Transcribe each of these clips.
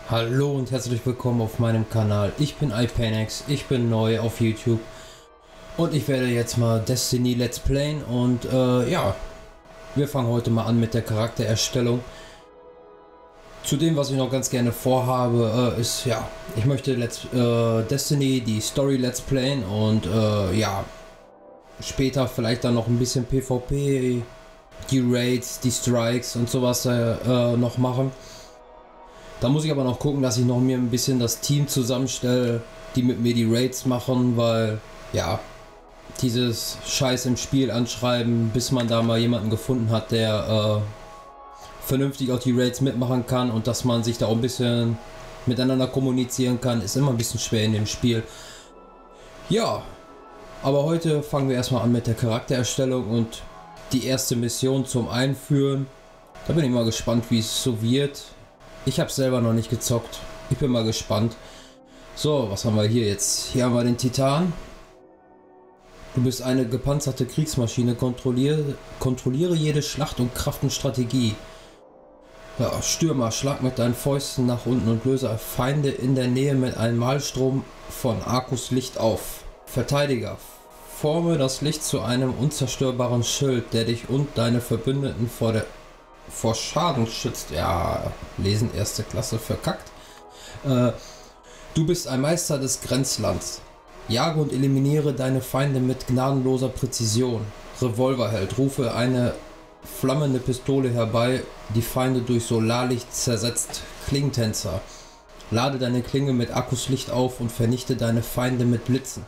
Hallo und herzlich willkommen auf meinem Kanal. Ich bin iPanex, ich bin neu auf YouTube und ich werde jetzt mal Destiny Let's Playen und ja, wir fangen heute mal an mit der Charaktererstellung. Zudem, was ich noch ganz gerne vorhabe, ist ja, ich möchte Destiny, die Story Let's Playen und ja, später vielleicht dann noch ein bisschen PvP, die Raids, die Strikes und sowas noch machen. Da muss ich aber noch gucken, dass ich noch mir ein bisschen das Team zusammenstelle, die mit mir die Raids machen, weil ja, dieses Scheiß im Spiel anschreiben, bis man da mal jemanden gefunden hat, der vernünftig auch die Raids mitmachen kann und dass man sich da auch ein bisschen miteinander kommunizieren kann, ist immer ein bisschen schwer in dem Spiel. Ja, aber heute fangen wir erstmal an mit der Charaktererstellung und die erste Mission zum Einführen. Da bin ich mal gespannt, wie es so wird. Ich habe selber noch nicht gezockt. Ich bin mal gespannt. So, was haben wir hier jetzt? Hier haben wir den Titan. Du bist eine gepanzerte Kriegsmaschine. Kontrolliere jede Schlacht und Kraft und Strategie. Ja, Stürmer, schlag mit deinen Fäusten nach unten und löse Feinde in der Nähe mit einem Malstrom von Arcus Licht auf. Verteidiger, forme das Licht zu einem unzerstörbaren Schild, der dich und deine Verbündeten vor Schaden schützt. Ja, lesen erste Klasse verkackt. Du bist ein Meister des Grenzlands. Jage und eliminiere deine Feinde mit gnadenloser Präzision. Revolverheld, rufe eine flammende Pistole herbei, die Feinde durch Solarlicht zersetzt. Klingentänzer, lade deine Klinge mit Akkus Licht auf und vernichte deine Feinde mit Blitzen.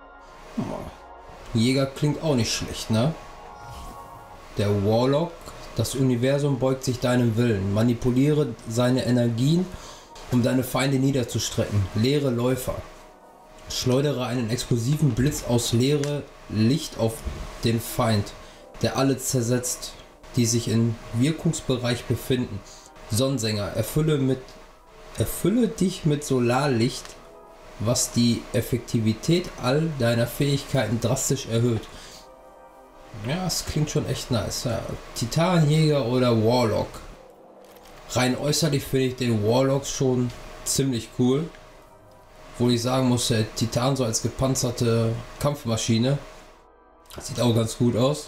Jäger klingt auch nicht schlecht, ne? Der Warlock, das Universum beugt sich deinem Willen. Manipuliere seine Energien, um deine Feinde niederzustrecken. Leere Läufer. Schleudere einen explosiven Blitz aus Leere Licht auf den Feind, der alle zersetzt, die sich im Wirkungsbereich befinden. Sonnensänger, erfülle dich mit Solarlicht, was die Effektivität all deiner Fähigkeiten drastisch erhöht. Ja, es klingt schon echt nice. Ja. Titanjäger oder Warlock. Rein äußerlich finde ich den Warlock schon ziemlich cool. Wo ich sagen muss, der Titan so als gepanzerte Kampfmaschine sieht auch ganz gut aus.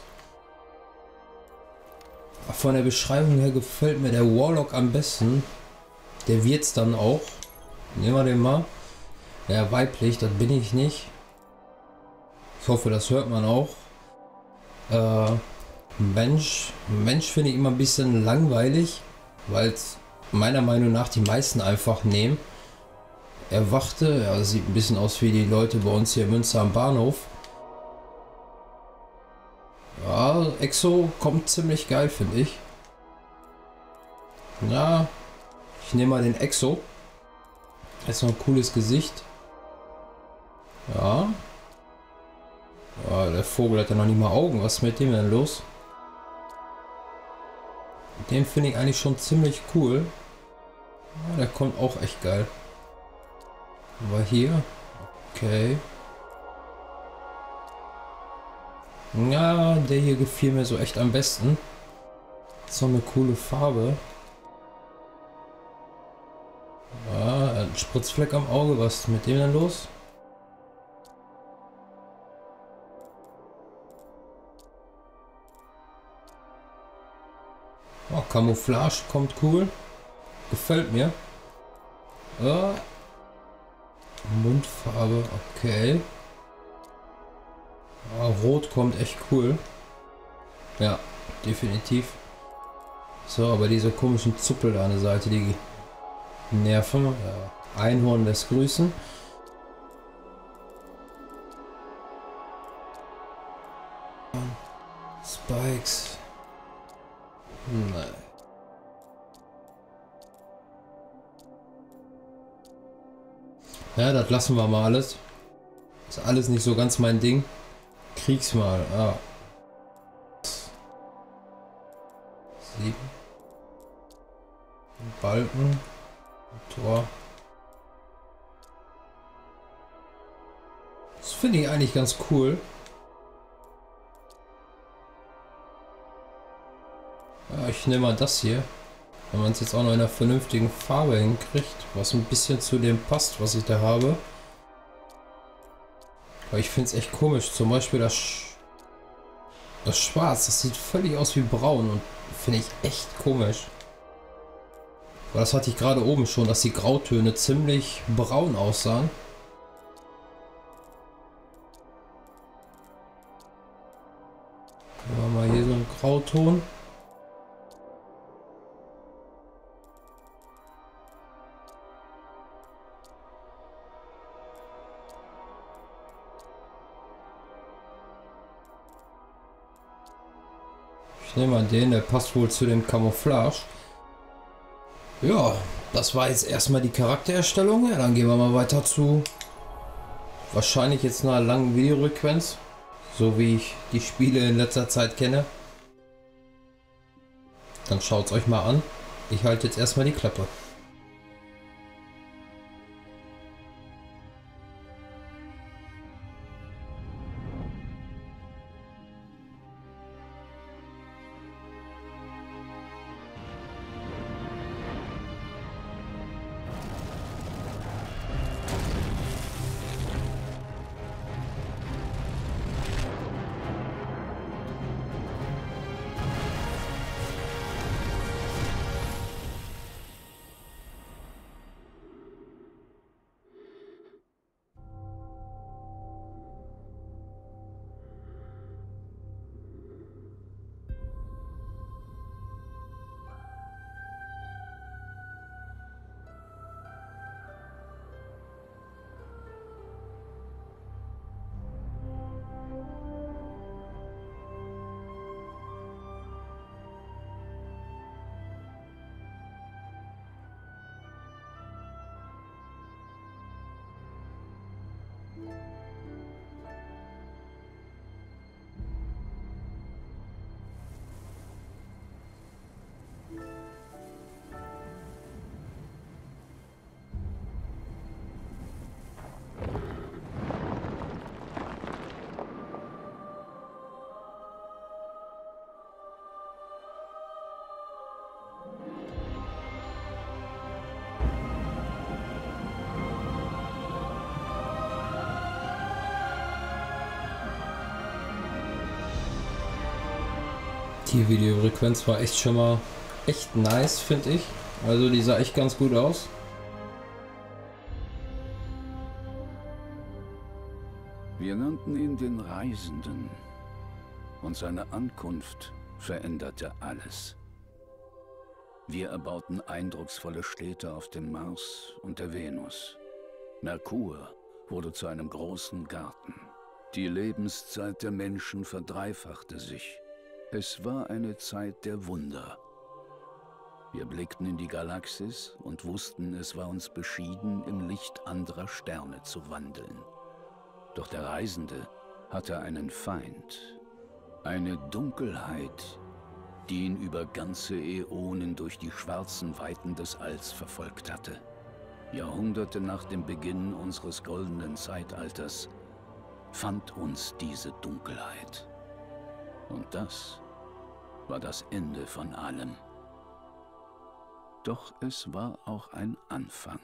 Von der Beschreibung her gefällt mir der Warlock am besten. Der wird's dann auch. Nehmen wir den mal. Ja, weiblich, das bin ich nicht. Ich hoffe, das hört man auch. Mensch finde ich immer ein bisschen langweilig, weil es meiner Meinung nach die meisten einfach nehmen. Erwachte, ja, sieht ein bisschen aus wie die Leute bei uns hier in Münster am Bahnhof. Ja, Exo kommt ziemlich geil, finde ich. Na, ich nehme mal den Exo. Ist noch ein cooles Gesicht. Ja. Ja, der Vogel hat ja noch nicht mal Augen. Was ist mit dem denn los? Den finde ich eigentlich schon ziemlich cool. Ja, der kommt auch echt geil. Aber hier. Okay. Ja, der hier gefiel mir so echt am besten. So eine coole Farbe. Ja, ein Spritzfleck am Auge. Was ist mit dem denn los? Oh, Camouflage kommt cool. Gefällt mir. Mundfarbe, okay. Rot kommt echt cool. Ja, definitiv. So, aber diese komischen Zuppel da an der Seite, die nerven. Ja. Einhorn lässt grüßen. Spikes. Nein. Ja, das lassen wir mal alles. Ist alles nicht so ganz mein Ding. Kriegsmal. Ah. 7. Balken. Tor. Das finde ich eigentlich ganz cool. Ja, ich nehme mal das hier. Wenn man es jetzt auch noch in einer vernünftigen Farbe hinkriegt, was ein bisschen zu dem passt, was ich da habe. Aber ich finde es echt komisch. Zum Beispiel das Schwarz, das sieht völlig aus wie braun und finde ich echt komisch. Aber das hatte ich gerade oben schon, dass die Grautöne ziemlich braun aussahen. Machen wir mal hier so einen Grauton. Ich nehme mal den, der passt wohl zu dem Camouflage. Ja, das war jetzt erstmal die Charaktererstellung. Ja, dann gehen wir mal weiter zu wahrscheinlich jetzt einer langen Videosequenz, so wie ich die Spiele in letzter Zeit kenne. Dann schaut es euch mal an. Ich halte jetzt erstmal die Klappe. Die Videosequenz war echt schon mal echt nice, finde ich. Also die sah echt ganz gut aus. Wir nannten ihn den Reisenden. Und seine Ankunft veränderte alles. Wir erbauten eindrucksvolle Städte auf dem Mars und der Venus. Merkur wurde zu einem großen Garten. Die Lebenszeit der Menschen verdreifachte sich. Es war eine Zeit der Wunder. Wir blickten in die Galaxis und wussten, es war uns beschieden, im Licht anderer Sterne zu wandeln. Doch der Reisende hatte einen Feind, eine Dunkelheit, die ihn über ganze Äonen durch die schwarzen Weiten des Alls verfolgt hatte. Jahrhunderte nach dem Beginn unseres goldenen Zeitalters fand uns diese Dunkelheit. Und das war das Ende von allem. Doch es war auch ein Anfang.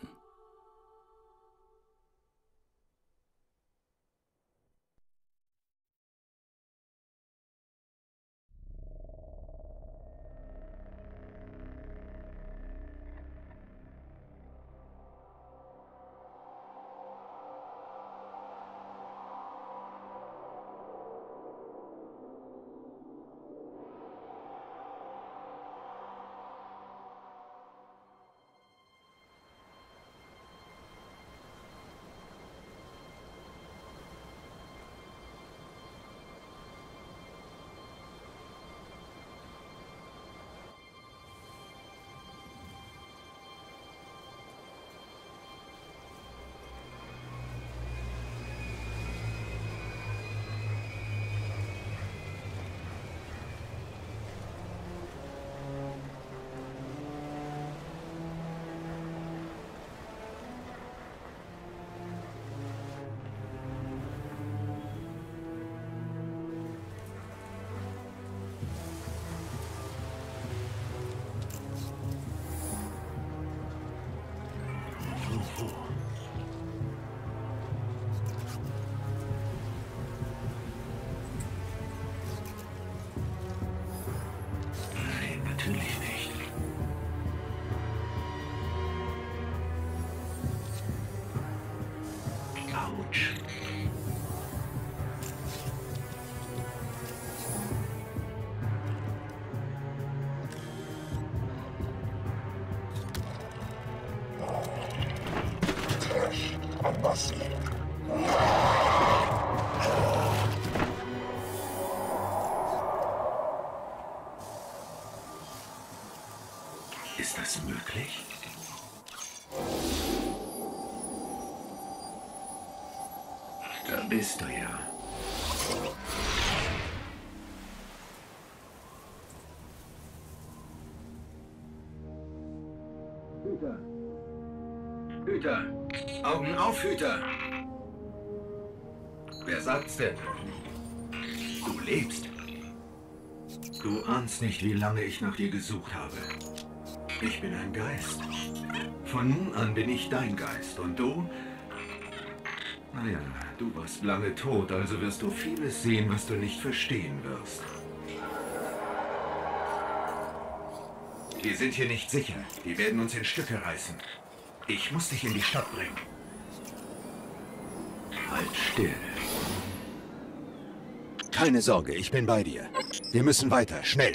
Ist das möglich? Da bist du ja. Hüter! Hüter! Augen auf, Hüter! Wer sagt's denn? Du lebst. Du ahnst nicht, wie lange ich nach dir gesucht habe. Ich bin ein Geist. Von nun an bin ich dein Geist. Und du? Naja, du warst lange tot, also wirst du vieles sehen, was du nicht verstehen wirst. Wir sind hier nicht sicher. Die werden uns in Stücke reißen. Ich muss dich in die Stadt bringen. Halt still. Keine Sorge, ich bin bei dir. Wir müssen weiter, schnell.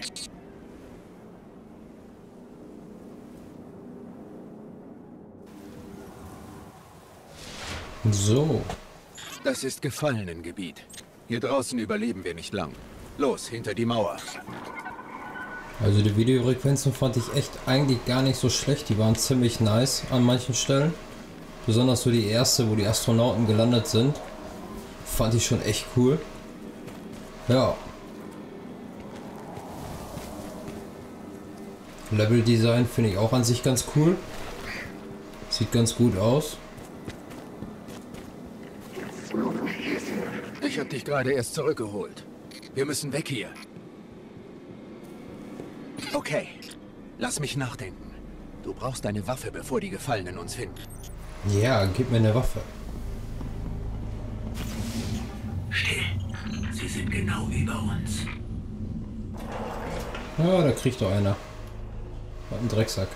So. Das ist Gefallenengebiet. Hier draußen überleben wir nicht lang. Los, hinter die Mauer. Also die Videosequenzen fand ich echt eigentlich gar nicht so schlecht. Die waren ziemlich nice an manchen Stellen. Besonders so die erste, wo die Astronauten gelandet sind. Fand ich schon echt cool. Ja. Level-Design finde ich auch an sich ganz cool. Sieht ganz gut aus. Ich habe dich gerade erst zurückgeholt. Wir müssen weg hier. Okay, lass mich nachdenken. Du brauchst eine Waffe, bevor die Gefallenen uns finden. Ja, gib mir eine Waffe. Still. Sie sind genau über uns. Ja, da kriegt doch einer. Was ein Drecksack.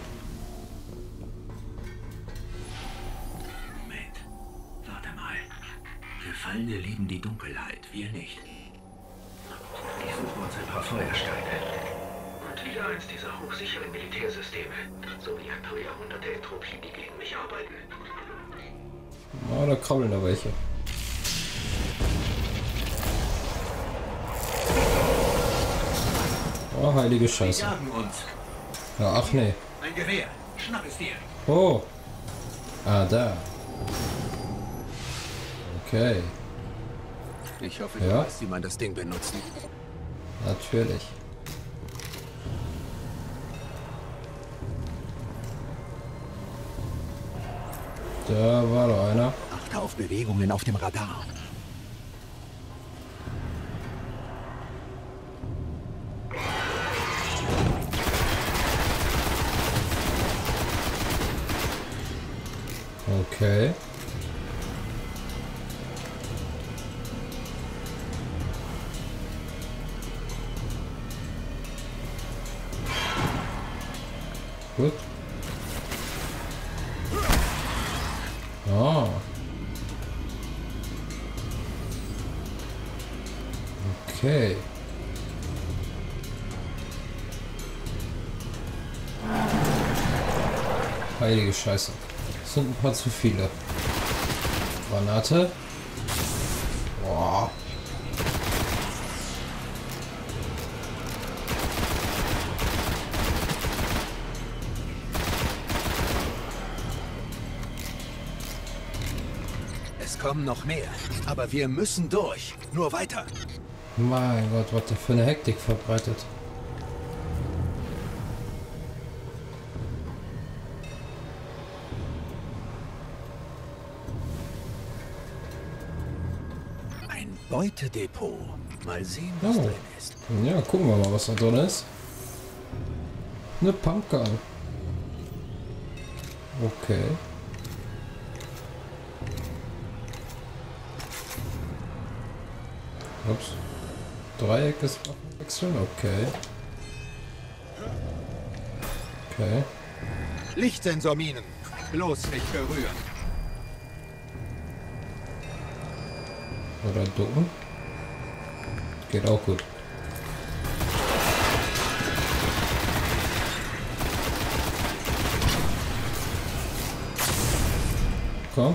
Moment. Warte mal. Gefallene lieben die Dunkelheit, wir nicht. Ich suche uns ein paar Feuersteine. Und wieder eins dieser hochsicheren Militärsysteme. So wie ein paar Jahrhunderte Entropie, die gegen mich arbeiten. Ah, da krabbeln da welche. Oh, heilige Scheiße. Sie jagen uns. Ja, ach nee. Ein Gewehr. Schnapp es dir. Oh. Ah, da. Okay. Ich hoffe, Ja. du weißt, wie man das Ding benutzt. Natürlich. Da war doch einer. Achte auf Bewegungen auf dem Radar. Okay. Gut. Ah. Okay. Heilige Scheiße. Das sind ein paar zu viele. Granate. Boah. Es kommen noch mehr. Aber wir müssen durch. Nur weiter. Mein Gott, was der für eine Hektik verbreitet. Ein Beutedepot. Mal sehen, was Oh. drin ist. Ja, gucken wir mal, was da drin ist. Eine Pumpgun. Okay. Ups. Dreieck ist Waffenwechseln, okay. Okay. Lichtsensorminen. Bloß nicht berühren. Oder ducken. Geht auch gut. Komm.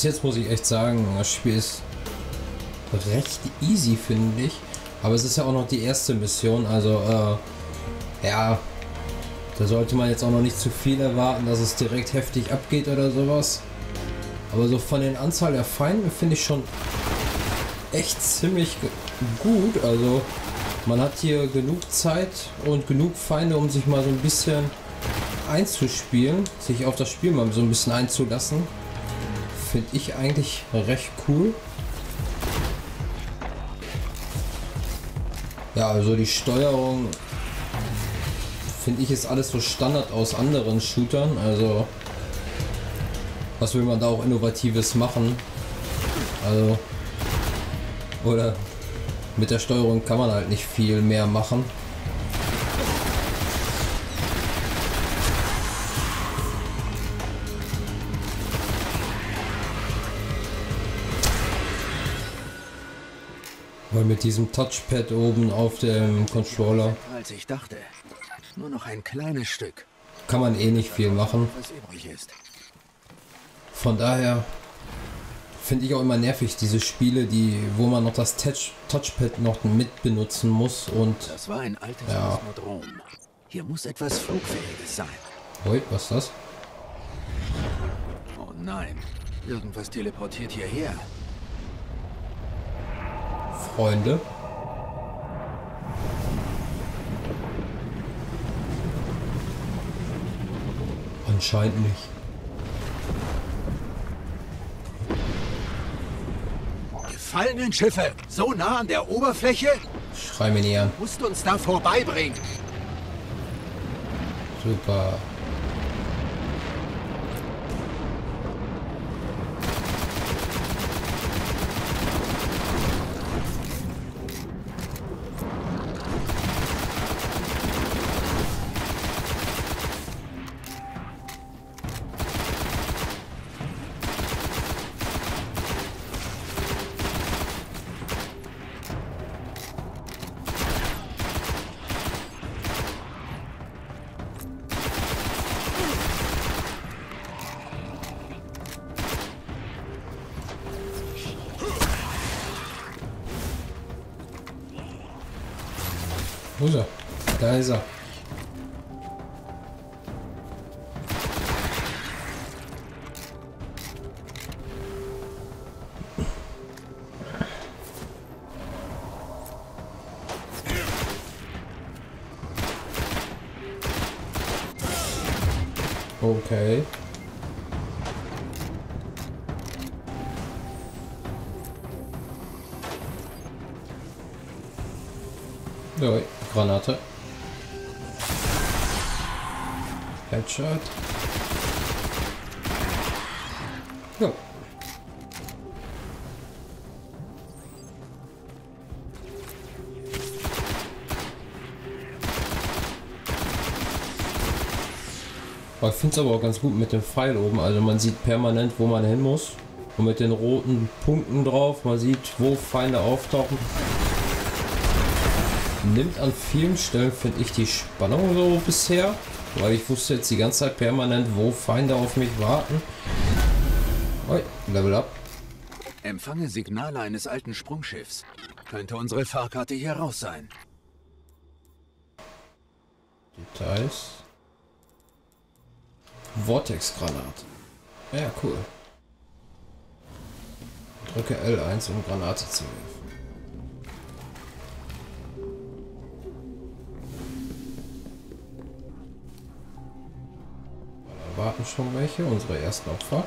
bis jetzt muss ich echt sagen, das Spiel ist recht easy, finde ich. Aber es ist ja auch noch die erste Mission, also ja, da sollte man jetzt auch noch nicht zu viel erwarten, dass es direkt heftig abgeht oder sowas. Aber so von den Anzahl der Feinde finde ich schon echt ziemlich gut. Also man hat hier genug Zeit und genug Feinde, um sich mal so ein bisschen einzuspielen, sich auf das Spiel mal so ein bisschen einzulassen. Finde ich eigentlich recht cool. Ja, also die Steuerung finde ich ist alles so Standard aus anderen Shootern. Also was will man da auch Innovatives machen? Also oder mit der Steuerung kann man halt nicht viel mehr machen. Weil mit diesem Touchpad oben auf dem Controller Als ich dachte. Nur noch ein kleines Stück. kann man eh nicht viel machen. Was übrig ist. Von daher finde ich auch immer nervig diese Spiele, wo man noch das Touchpad noch mit benutzen muss und Das war ein altes Ja. Kosmodrom. Hier muss etwas Flugfähiges sein. ui, was ist das? Oh nein. Irgendwas teleportiert hierher. Freunde. Anscheinend nicht. Gefallenen Schiffe, so nah an der Oberfläche, Schrei mir nicht an. musst uns da vorbeibringen. Super. Wo ist er? Da ist er. Okay. Ja, Granate. Headshot. Ja. Ich finde es aber auch ganz gut mit dem Pfeil oben. Also man sieht permanent, wo man hin muss. Und mit den roten Punkten drauf, man sieht, wo Feinde auftauchen. Nimmt an vielen Stellen, finde ich, die Spannung so bisher. Weil ich wusste jetzt die ganze Zeit permanent, wo Feinde auf mich warten. Oi, Level up. Empfange Signale eines alten Sprungschiffs. Könnte unsere Fahrkarte hier raus sein. Details. Vortex-Granate. Ja, cool. Drücke L1, um Granate zu werfen. Da warten schon welche, unsere ersten Opfer.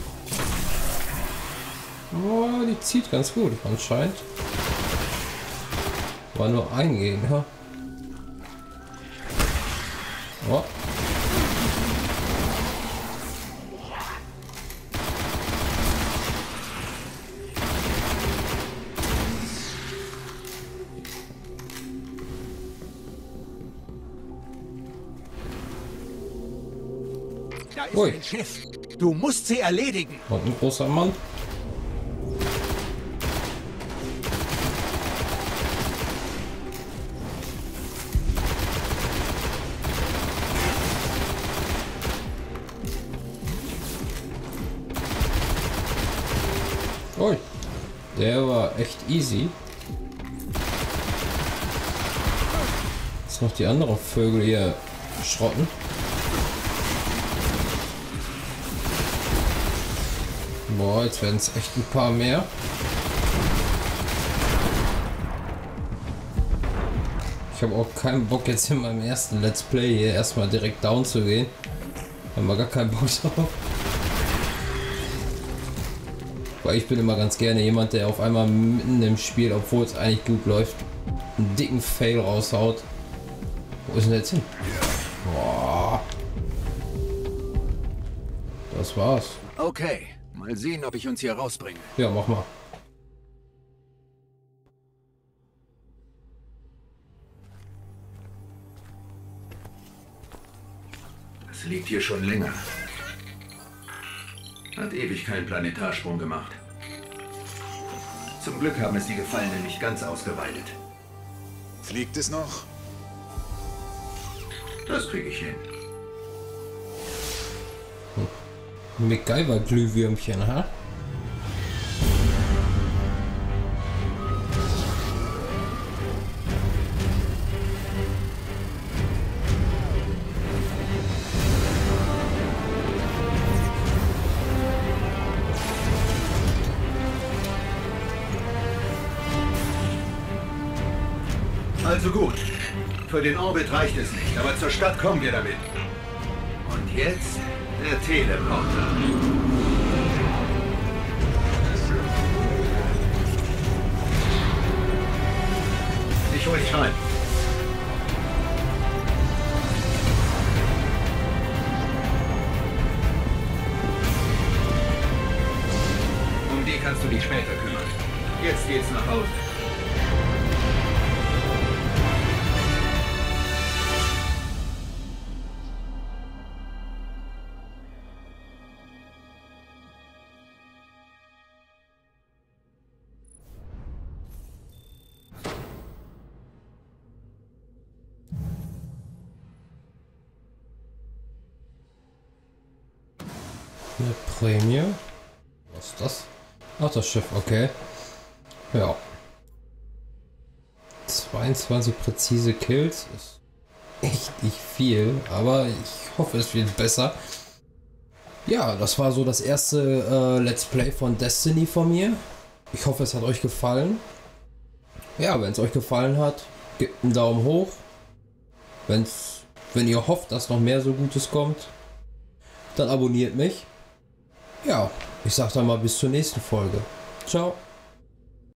Oh, die zieht ganz gut, anscheinend. War nur eingehen, ja. Oh. Da ist Ui. ein Schiff. Du musst sie erledigen. Und ein großer Mann. Der war echt easy. Jetzt noch die anderen Vögel hier schrotten. Boah, jetzt werden es echt ein paar mehr. Ich habe auch keinen Bock jetzt in meinem ersten Let's Play hier erstmal direkt down zu gehen. Haben wir gar keinen Bock drauf. Weil ich bin immer ganz gerne jemand, der auf einmal mitten im Spiel, obwohl es eigentlich gut läuft, einen dicken Fail raushaut. Wo ist denn der jetzt hin? Boah. Das war's. Okay, mal sehen, ob ich uns hier rausbringe. Ja, mach mal. Es liegt hier schon länger. Hat ewig keinen Planetarsprung gemacht. Zum Glück haben es die Gefallenen nicht ganz ausgeweidet. Fliegt es noch? Das kriege ich hin. MacGyver-Glühwürmchen, ha? Also gut. Für den Orbit reicht es nicht, aber zur Stadt kommen wir damit. Und jetzt der Teleporter. Ich hol dich rein. Um die kannst du dich später kümmern. Jetzt geht's nach Hause. Eine Prämie. Was ist das? Ach, das Schiff, okay. Ja. 22 präzise Kills ist echt nicht viel, aber ich hoffe, es wird besser. Ja, das war so das erste Let's Play von Destiny von mir. Ich hoffe, es hat euch gefallen. Ja, wenn es euch gefallen hat, gebt einen Daumen hoch. Wenn ihr hofft, dass noch mehr so Gutes kommt, dann abonniert mich. Ja, ich sag dann mal bis zur nächsten Folge. Ciao.